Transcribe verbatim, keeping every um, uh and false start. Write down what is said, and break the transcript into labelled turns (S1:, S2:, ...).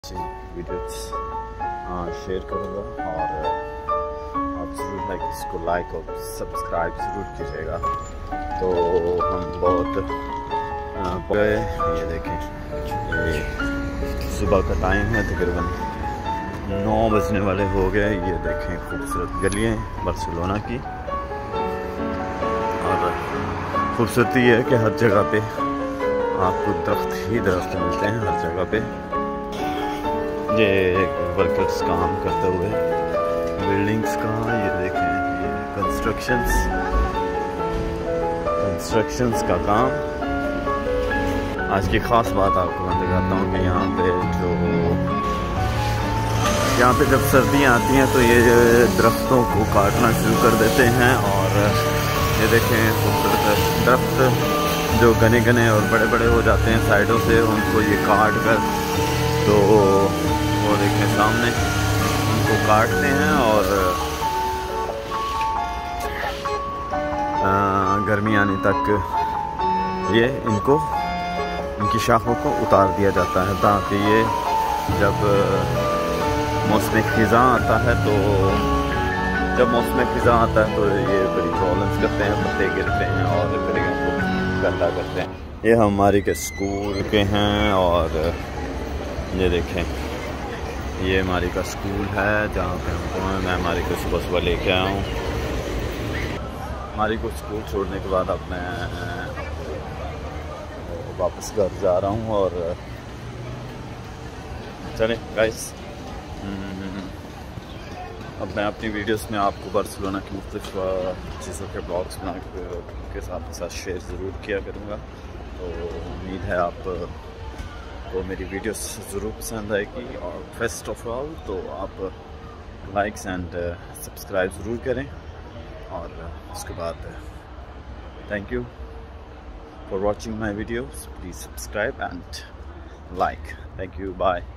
S1: Videos share करूँगा और आप ज़रूर लाइक इसको लाइक और सब्सक्राइब ज़रूर कीजिएगा। तो हम बहुत गए, ये देखें, ये सुबह का टाइम है, तकरीबन नौ बजने वाले हो गए। ये देखें खूबसूरत गलियाँ बार्सिलोना की, और खूबसूरती है कि हर जगह पे आपको दरख्त ही दरख्त मिलते हैं, हर जगह पे। ये वर्कर्स काम करते हुए बिल्डिंग्स का, ये देखें, ये कंस्ट्रक्शंस कंस्ट्रक्शंस का काम। आज की ख़ास बात आपको मैं दिखाता हूँ कि यहाँ पे जो यहाँ पे जब सर्दियाँ आती हैं तो ये दरख्तों को काटना शुरू कर देते हैं। और ये देखें खूबसूरत दरख्त जो घने घने और बड़े बड़े हो जाते हैं साइडों से, उनको ये काट कर, तो वो देखें सामने उनको काटते हैं और गर्मी आने तक ये इनको इनकी शाखों को उतार दिया जाता है, ताकि ये जब मौसम ख़िज़ा आता है तो जब मौसम ख़िज़ा आता है तो ये बड़ी प्रॉब्लम्स करते हैं, पत्ते गिरते हैं और गलियों को गंदा करते हैं। ये हमारी के स्कूल के हैं, और ये देखें ये हमारी का स्कूल है जहाँ पे हमको मैं हमारी को सुबह सुबह लेके आया हूँ। हमारी को स्कूल छोड़ने के बाद अब मैं वापस घर जा रहा हूँ। और चलें गाइस, अब मैं अपनी वीडियोस में आपको बार्सिलोना की मुख्तलिफ चीज़ों के ब्लॉग्स बना के साथ साथ शेयर ज़रूर किया करूँगा। तो उम्मीद है आप को मेरी वीडियोस ज़रूर पसंद आएगी। और फर्स्ट ऑफ ऑल तो आप लाइक्स एंड सब्सक्राइब ज़रूर करें, और उसके बाद thank you for watching my videos. Please subscribe and like. Thank you, bye.